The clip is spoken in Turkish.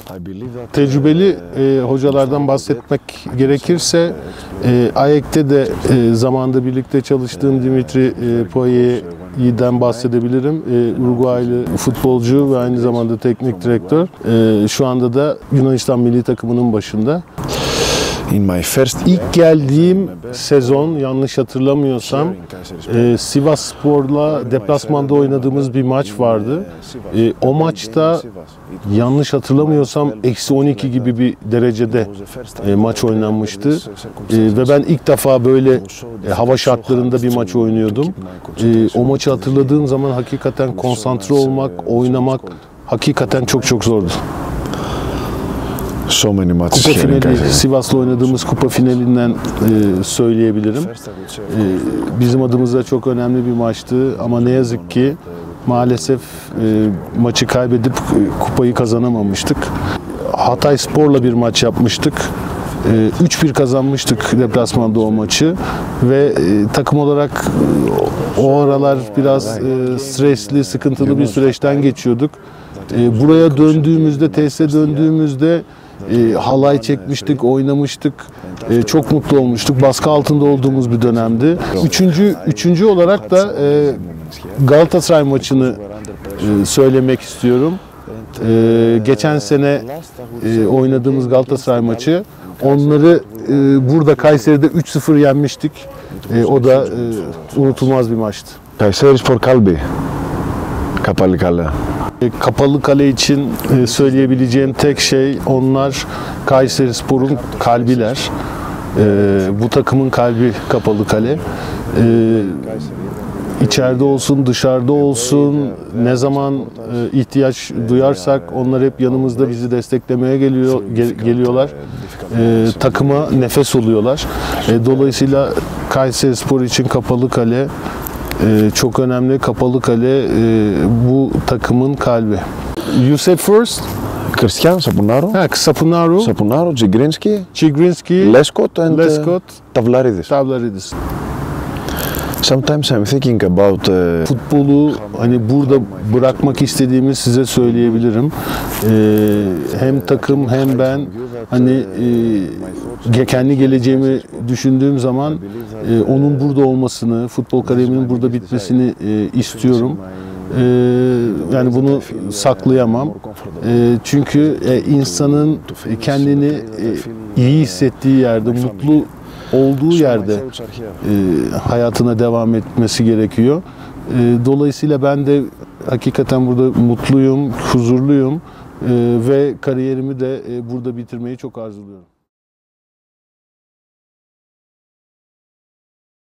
Tecrübeli hocalardan bahsetmek gerekirse AEK'te de zamanında birlikte çalıştığım Dimitri Poyet'den bahsedebilirim. Uruguaylı futbolcu ve aynı zamanda teknik direktör. Şu anda da Yunanistan milli takımının başında. İlk geldiğim sezon, yanlış hatırlamıyorsam, Sivasspor'la deplasmanda oynadığımız bir maç vardı. O maçta yanlış hatırlamıyorsam -12 gibi bir derecede maç oynanmıştı. Ve ben ilk defa böyle hava şartlarında bir maç oynuyordum. O maçı hatırladığım zaman hakikaten konsantre olmak, oynamak hakikaten çok zordu. Kupa finali, Sivas'la oynadığımız kupa finalinden söyleyebilirim. Bizim adımıza çok önemli bir maçtı ama ne yazık ki maalesef maçı kaybedip kupayı kazanamamıştık. Hatayspor'la bir maç yapmıştık. 3-1 kazanmıştık deplasmanda o maçı ve takım olarak o aralar biraz stresli, sıkıntılı bir süreçten geçiyorduk. Buraya döndüğümüzde, tesise döndüğümüzde halay çekmiştik, oynamıştık. Çok mutlu olmuştuk. Baskı altında olduğumuz bir dönemdi. Üçüncü olarak da Galatasaray maçını söylemek istiyorum. Geçen sene oynadığımız Galatasaray maçı. Onları burada Kayseri'de 3-0 yenmiştik. O da unutulmaz bir maçtı. Kayserispor Kalbi. Kapalı Kale. Kapalı Kale için söyleyebileceğim tek şey, onlar Kayserispor'un kalbiler. Bu takımın kalbi Kapalı Kale. İçeride olsun, dışarıda olsun, ne zaman ihtiyaç duyarsak onlar hep yanımızda, bizi desteklemeye geliyorlar. Takıma nefes oluyorlar. Dolayısıyla Kayserispor için Kapalı Kale çok önemli. Kapalı Kale bu takımın kalbi. You said first? Cristian Sapunaro. Sapunaro, Chigrinski, Lescott and Tavlaridis. Sometimes I'm thinking about futbolu hani burada bırakmak istediğimi size söyleyebilirim. Hem takım hem ben hani kendi geleceğimi düşündüğüm zaman onun burada olmasını, futbol kariyerimin burada bitmesini istiyorum. Yani bunu saklayamam. Çünkü insanın kendini iyi hissettiği yerde, mutlu olduğu yerde hayatına devam etmesi gerekiyor. Dolayısıyla ben de hakikaten burada mutluyum, huzurluyum ve kariyerimi de burada bitirmeyi çok arzuluyorum.